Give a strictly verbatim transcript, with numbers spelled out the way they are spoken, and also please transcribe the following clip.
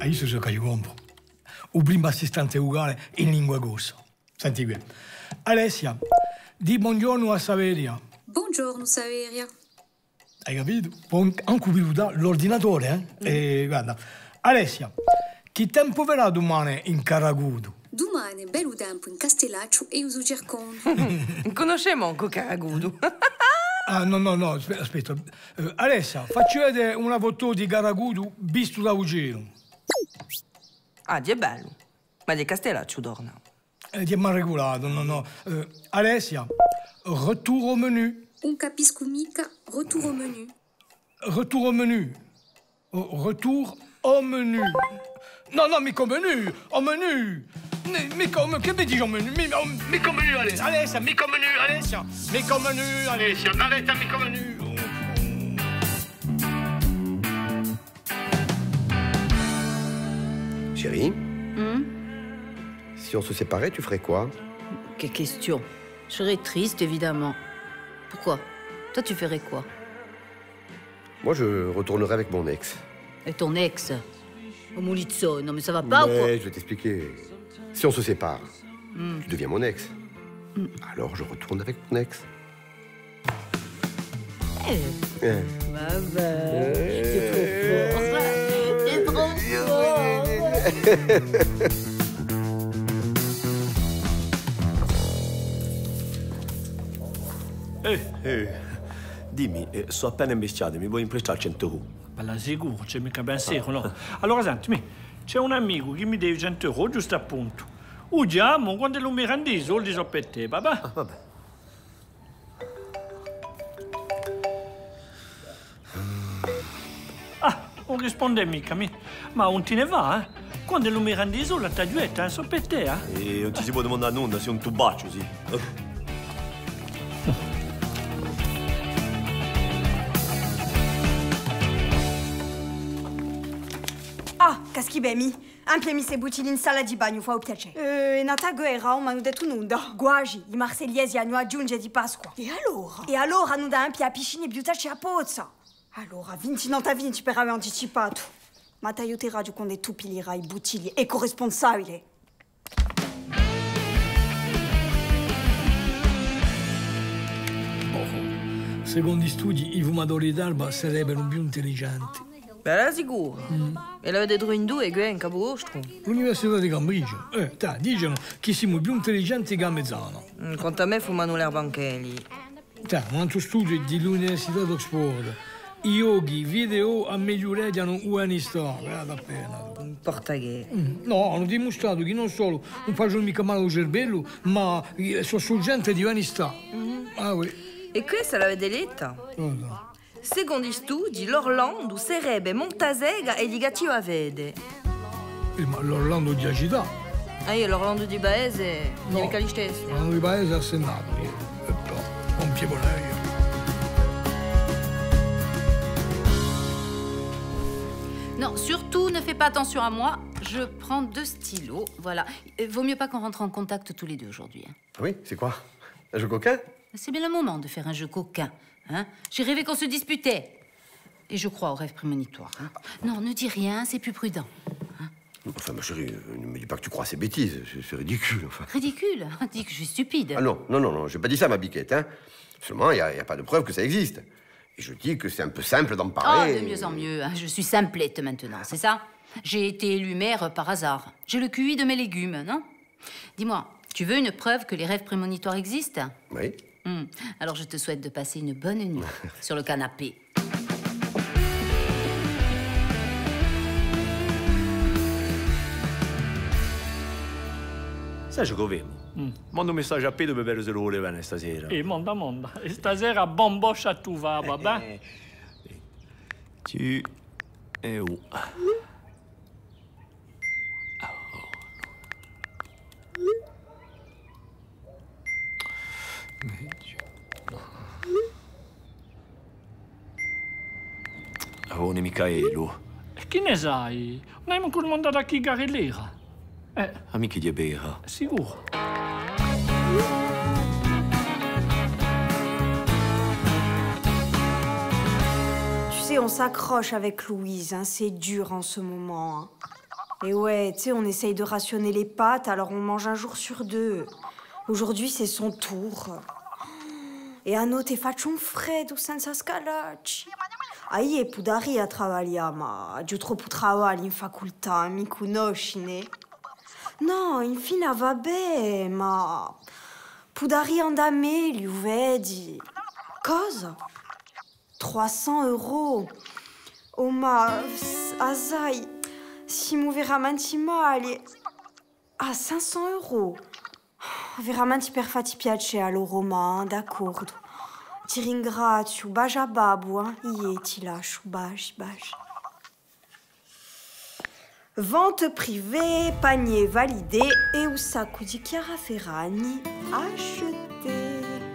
isso so che io compro. Un primo assistente ugale in lingua gossa. Senti qui. Alessia, di buongiorno a Saveria. Buongiorno, Saveria. Hai capito? Puoi anche pilotare l'ordinatore, eh? Mm. E guarda, Alessia, che tempo verrà domani in Caragudo? Domani, bello tempo in Castellaccio e uso Cercone. Conosciamo anche Caragudo. Ah, no, no, no, aspetta. aspetta. Uh, Alessia, facci vedere una foto di Caragudo visto da Ugero. Ah, è bello. Ma di Castellaccio torna. Eh, ti è mal regolato, no, no. Uh, Alessia, retour au menu. Non capisco mica, retour au menu. Retour au menu. Oh, retour au menu. No, no, mica au menu, au menu. Mica, che mi dici au menu? Mica au menu, Alessia. Alessia, mica au menu, Alessia. Mica au menu, Alessia. Alessia, mica au menu. Chérie, hmm? Si on se séparait, tu ferais quoi? Quelle question? Je serais triste, évidemment. Pourquoi? Toi, tu ferais quoi? Moi, je retournerais avec mon ex. Et ton ex? Oh, Moulizzo, non mais ça va pas mais ou quoi? je vais t'expliquer. Si on se sépare, mm. tu deviens mon ex. Mm. Alors, je retourne avec mon ex. Eh. Eh. Bah, bah. T'es trop fort. T'es trop fort. Eh, eh, dimmi, eh, sto appena imbestiato, mi vuoi imprestare cento euro? Bella sicuro, c'è mica pensiero, no? Allora, senti, c'è un amico che mi deve cento euro, giusto appunto. Usiamo, quando non mi rendi i soldi so per te, papà. Ah, vabbè. Ah, non risponde mica, mi. Ma non te ne va, eh? Quando non mi rendi i soldi, la taglietta, so per te, eh? E non ti si può domandare nulla, sei un tubaccio, sì. Caschi bemi, anche mi sei buttati in sala di bagno, fa un piacere. Eh, in altra guerra non hanno detto nulla. Guagi, i marsegliesi hanno aggiunto di Pasqua. E allora? E allora hanno dato anche a piscina e buttaci a pozza. Allora, vinti non ta vinti per aver anticipato. Ma ti aiuterà quando tu piglierai i bottigli eco-responsabile. Secondo gli studi, i fumatori d'alba sarebbero più intelligenti. Beh, sicuro. Mm. E l'avete detto in due, che è in Capostro. L'Università di Cambridge. Eh, dai, dicono che siamo più intelligenti che a mezzano. Mm, quanto a me fumano l'erba anche lì. Dai, un altro studio dell'Università di Oxford. I yogi video migliorano l'umanità. Guarda appena. Porta che. Mm. No, hanno dimostrato che non solo non facciano mica male al cervello, ma sono sorgente di umanità. Mm. Ah, oui. E questa l'avete letta? Oh, no. Secondo gli studi, l'Orlando sarebbe Montazega e negativo a vede. Eh, ma l'Orlando di città? Ah, io l'Orlando di Paese, non è mica gli stessi. L'Orlando di Paese è assennato, io. E però, non pievolei. Non, surtout, ne fais pas attention à moi. Je prends deux stylos, voilà. Vaut mieux pas qu'on rentre en contact tous les deux aujourd'hui. Hein. Ah oui, c'est quoi? Un jeu coquin? C'est bien le moment de faire un jeu coquin. Hein? J'ai rêvé qu'on se disputait. Et je crois aux rêves prémonitoires. Hein? Non, ne dis rien, c'est plus prudent. Hein? Enfin, ma chérie, ne me dis pas que tu crois à ces bêtises. C'est ridicule, enfin. Ridicule? Dis que je suis stupide. Ah non, non, non, non, j'ai pas dit ça, ma biquette, hein. Seulement, il n'y a, a pas de preuve que ça existe. Et je dis que c'est un peu simple d'en parler. Oh, de mieux en mieux. Hein? Je suis simplette maintenant, c'est ça? J'ai été élue maire par hasard. J'ai le Q I de mes légumes, non? Dis-moi, tu veux une preuve que les rêves prémonitoires existent? Oui. Hum. Alors je te souhaite de passer une bonne nuit sur le canapé. Sai che avevo? Mm. Mando un messaggio a Pedro per vedere se lo vuole bene stasera. E monda, monda. E stasera bomboscia tu va, babà. Eh, eh. Ci e u. Avone Micaelo. E che ne sai? Non hai ancora mandato a chi l'era. Eh. Amici di Bera. Sicuro. Tu sais, on s'accroche avec Louise, hein. C'est dur en ce moment. Hein. Et ouais, tu sais, on essaye de rationner les pâtes, alors on mange un jour sur deux. Aujourd'hui, c'est son tour. E a noi te faccio un freddo senza scalacci. Ahie pudari a travagliare, ma giù troppo travagli in facoltà, mi conosci, ne? No, infine vabbè, ma pudari andare meglio, vedi? Cosa? trois cents euro. Oh ma, asai, si mu veramente male. Ah, cinq cents euro. Veramente per farti piacere, Roma, d'accordo. Ti ringrazio, baci a babbo, eh? Io ti lascio, baci, baci. Vente privée, panier validé et un sacco di Chiara Ferragni acheté.